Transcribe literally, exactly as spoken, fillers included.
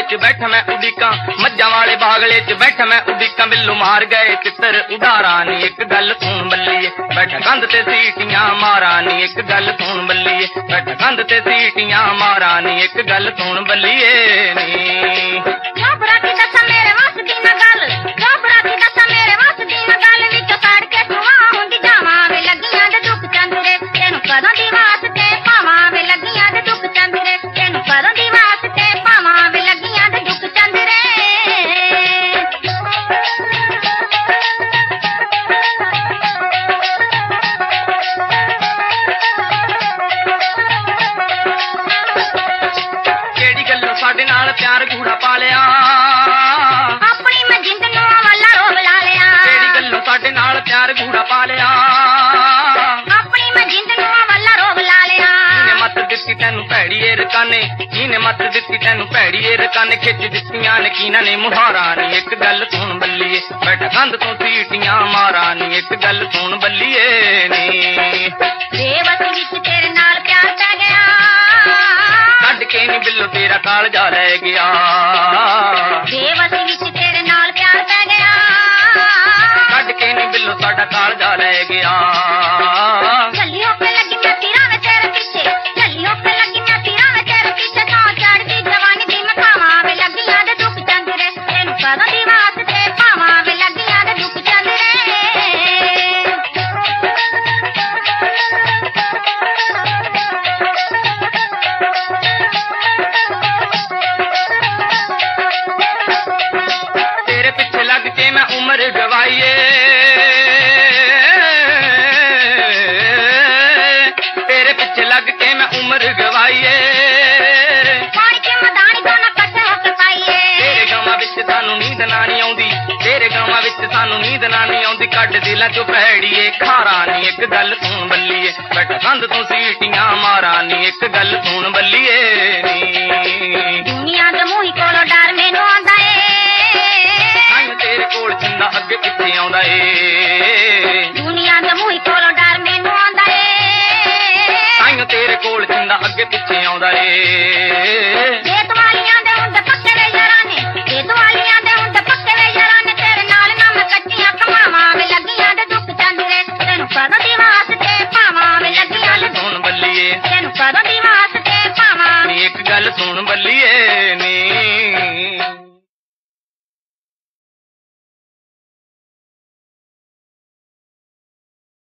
च बैठा मैं उड़ीका, मज्जां वाले बागले च बैठा मैं उड़ीका। बिल्लू मार गए तितर उडारा नी एक गल सुन बल्लीए, बैठा कंध ते सीटियां मारा नी एक गल सुन बल्लीए, बैठा कंध ते सीटियां मारा नी एक गल सुन बल्लीए नी। चोपड़ा की दसा मेरे वस दी ना गल, चोपड़ा की दसा मेरे वस दी ना गल, विच सड़ के धुआं हुंदी जावां वे लगियां दे दुख चंदरे, तेनू कदों दी वास्ते पावां वे लगियां दे दुख चंदरे, तेनू कदों दी वास्ते पावां वे लगियां दे दुख चंदरे। केड़ी गल्लों साडे नाल प्यार गूढ़ा पा लिया, अपनी मैं जिंद नूं वल्ला रोब ला लिया, केड़ी गल्लों साडे नाल प्यार गूढ़ा पा लिया, अपनी मैं जिंद नूं वल्ला रोब ला लिया। कीने मत दित्ती तैनू भैड़ी ए रकाने, कीने मत दित्ती तैनू भैड़ी ए रकाने, खिच दित्तियां ने कीना ने मुहारा नी एक गल सुन बल्लीए, बैठा कंध तो सीटियां मारा नी एक गल सुन बल्लीए नी। बेवसी विच तेरे नाल प्यार पै गया, कढ के नी बिल्लो तेरा कालजा लै गया, बेवसी विच तेरे नाल प्यार पै गया, कढ के नी बिल्लो साडा कालजा लै गया। झल्लियों पे लगी मैं तीरां में तेरे पीछे, झल्लियों पे लगी मैं तीरां में तेरे पीछे, तो चढ़दी जवानी दी मैं खावां वे लगियां दे दुख चंदरे, तेनू कदों दी वास्ते पावां वे लगियां दे दुख चंदरे। तेरे पिछे लग के मैं उम्र गवाईए, तेरे पिछे लग के मैं उम्र गवाईए, पानी के मदानी दोनों कट्ठे होके पाईए, तेरे गावां विच सानू नींद ना नी आउंदी, तेरे गावां विच सानू नींद ना नी आउंदी, कढ दिलां चों भैड़ीए खारा नी एक गल सुन बल्लीए, बैठा कंध तों सीटियां मारा नी एक गल सुन बल्लीए नी। दुनिया दे मूही कोलों डर मैनू आंदा ए, ताईं तेरे कोल छिंदा अगे पिछे आउंदा ए, दुनिया दे मूही कोलों डर मैनू आंदा ए, ताईं तेरे कोल छिंदा अगे पिछे आउंदा ए। खेत वालियां दे हुंदे पक्के वे यारां ने, खेत वालियां दे हुंदे पक्के वे यारां ने, तेरे नाल ना मैं कच्चियां कमावां वे लगियां दे दुख चंदरे, तेनू कदों दी वास्ते पावां वे लगियां दे सुन बल्लीए, तेनू कदों दी वास्ते पावां नी एक गल सुन बल्लीए नी।